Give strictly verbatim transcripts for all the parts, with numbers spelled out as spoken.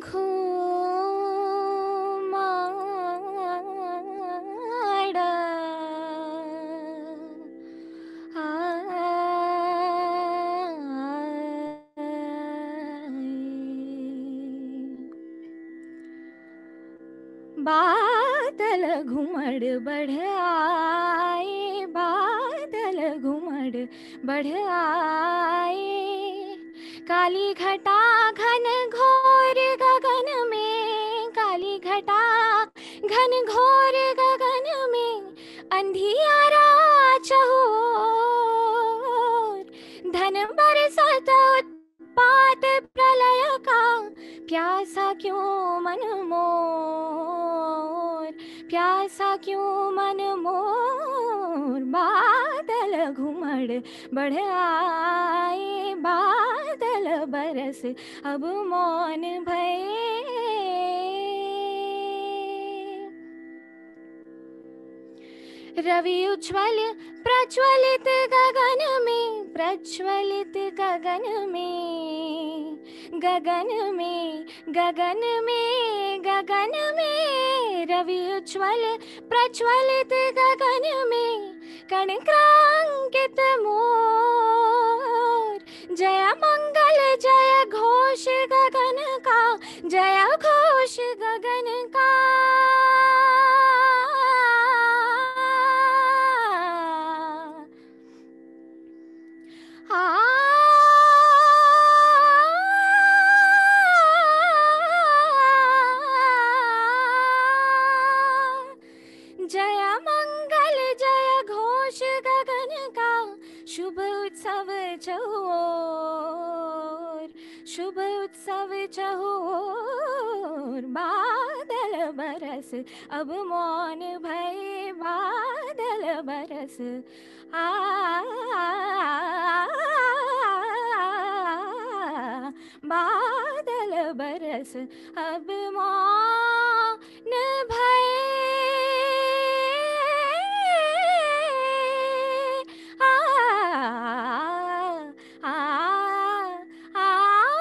घुमाड़ा बादल घुमड़ बढ़ आए, बादल घुमड़ बढ़ आए, काली घटा घन घोर गगन में, काली घटा घन घोर गगन में, अंधियारा चहुओर, धन बरसत उत्पात प्रलय का, प्यासा क्यों मन मोर, प्यासा क्यों मन मोर, बादल घुमड़ बढ़ आए, बादल बरस अब मौन भये, रवि उज्ज्वल प्रज्वलित गगन में, प्रज्वलित गगन में, गगन में, गगन में, गगन में, रवि उज्ज्वल प्रज्वलित गगन में, कणिकांकित मोर, जय मंगल जय घोष गगन का, जय घोष गगन का, जय मंगल जय घोष गगन का, शुभ उत्सव चहुओर, शुभ उत्सव चहुओर, बादल बरस अब मौन भये, बादल बरस आ, बादल बरस अब मौन भये, आ, आ, आ, आ,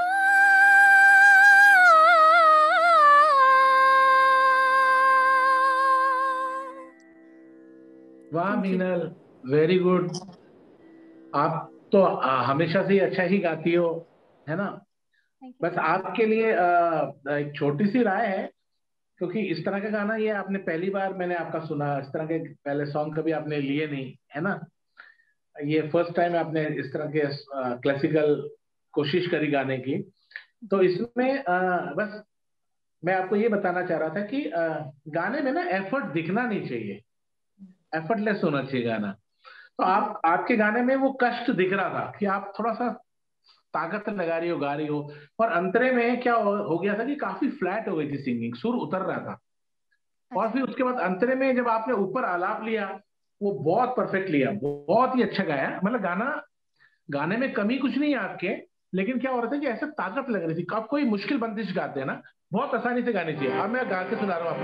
वाह मीनल, वेरी गुड। आप तो आ, हमेशा से ही अच्छा ही गाती हो, है ना। बस आपके लिए आ, एक छोटी सी राय है, क्योंकि इस तरह का गाना ये आपने पहली बार मैंने आपका सुना, इस तरह के पहले सॉन्ग कभी आपने लिए नहीं, है ना। ये फर्स्ट टाइम आपने इस तरह के क्लासिकल कोशिश करी गाने की। तो इसमें आ, बस मैं आपको ये बताना चाह रहा था कि आ, गाने में ना एफर्ट दिखना नहीं चाहिए, एफर्टलेस होना चाहिए गाना। तो आप आपके गाने में वो कष्ट दिख रहा था कि आप थोड़ा सा ताकत लगा रही हो, गा रही हो, और अंतरे में क्या हो, हो गया था कि काफी फ्लैट हो गई थी सिंगिंग, सुर उतर रहा था। और फिर उसके बाद अंतरे में जब आपने ऊपर आलाप लिया, वो बहुत परफेक्ट लिया, बहुत ही अच्छा गाया। मतलब गाना, गाने में कमी कुछ नहीं है आपके, लेकिन क्या हो रहा था कि ऐसे ताकत लग रही थी। आप कोई मुश्किल बंदिश गाते हैं ना, बहुत आसानी से गानी चाहिए। अब मैं गा के सुना रहा हूँ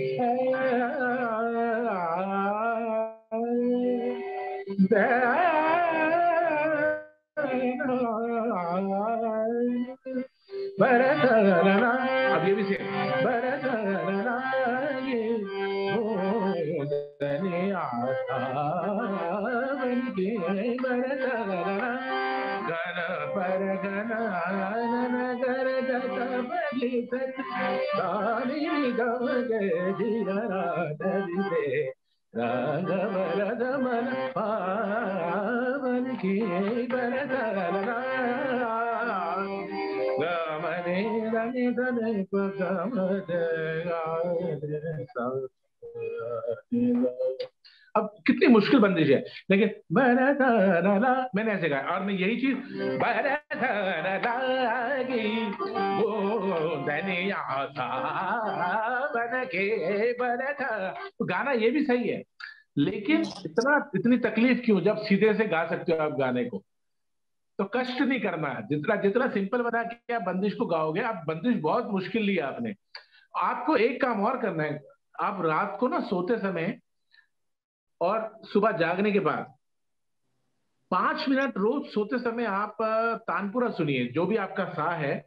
आपको। अब ये भी से गण पर गण गर राघव रमन पावन की गमने रनि धने अब कितनी मुश्किल बंदिश है, लेकिन मैंने ऐसे गाया। और मैं यही चीज बन के तो गाना ये भी सही है, लेकिन इतना इतनी तकलीफ क्यों जब सीधे से गा सकते हो आप गाने को। तो कष्ट नहीं करना है, जितना जितना सिंपल बना के आप बंदिश को गाओगे। आप बंदिश बहुत मुश्किल लिया आपने। आपको एक काम और करना है, आप रात को ना सोते समय और सुबह जागने के बाद पांच मिनट रोज सोते समय आप तानपुरा सुनिए, जो भी आपका सा है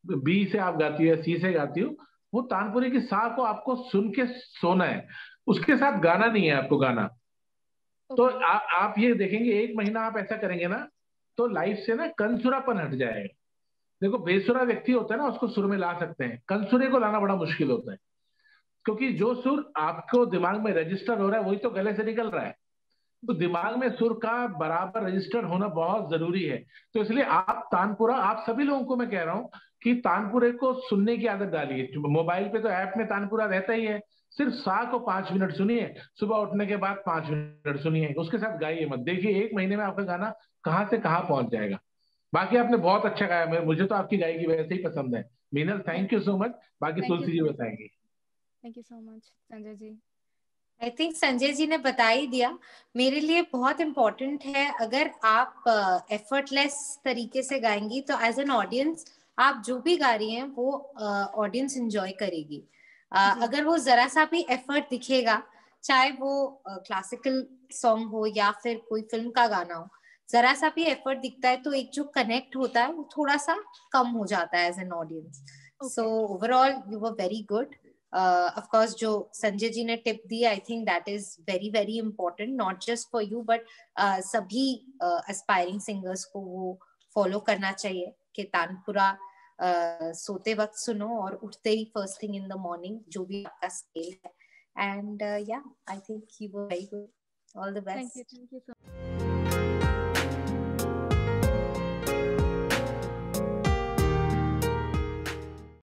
बी से आप गाती हो, सी से गाती हो, वो तानपुरे की सा को आपको सुन के सोना है, उसके साथ गाना नहीं है आपको गाना। तो ओके। आ, आप ये देखेंगे एक महीना आप ऐसा करेंगे ना, तो लाइफ से ना कंसुरापन हट जाएगा। देखो बेसुरा व्यक्ति होता है ना, उसको सुर में ला सकते हैं, कंसुरे को लाना बड़ा मुश्किल होता है, क्योंकि जो सुर आपको दिमाग में रजिस्टर हो रहा है वही तो गले से निकल रहा है। तो जी दिमाग में सुर का बराबर रजिस्टर होना बहुत जरूरी है। तो इसलिए आप तानपुरा, आप सभी लोगों को मैं कह रहा हूं कि तानपुरे को सुनने की आदत डालिए। मोबाइल पे तो ऐप में तानपुरा रहता ही है, सिर्फ सा को पांच मिनट सुनिए, सुबह उठने के बाद पांच मिनट सुनिए, उसके साथ गाइए मत। देखिए एक महीने में आपका गाना कहाँ से कहाँ पहुंच जाएगा। बाकी आपने बहुत अच्छा गाया, मैं- मुझे तो आपकी गायकी वैसे ही पसंद है। Meenal thank you so much. बाकी thank you Tulsi ji so much. बताएंगी। Thank you so much Sanjay ji. I think Sanjay ji ने बता ही दिया। मेरे लिए बहुत इम्पोर्टेंट है, अगर आप एफर्टलेस uh, तरीके से गाएंगी तो एज एन ऑडियंस आप जो भी गा रही हैं वो ऑडियंस uh, एंजॉय करेगी। uh, अगर वो जरा सा भी एफर्ट दिखेगा, चाहे वो क्लासिकल uh, सॉन्ग हो या फिर कोई फिल्म का गाना हो, जरा सा भी एफर्ट दिखता है तो एक जो कनेक्ट होता है वो थोड़ा सा कम हो जाता है as an audience. So overall you were very good. Of course जो संजय जी ने टिप दी, I think that is very very important, not just for you but सभी एस्पायरिंग uh, सिंगर्स को वो फॉलो करना चाहिए कि तानपुरा uh, सोते वक्त सुनो और उठते ही first thing in the morning, जो भी आपका स्केल है। And yeah I think you were very good. All the thank you best. Thank you so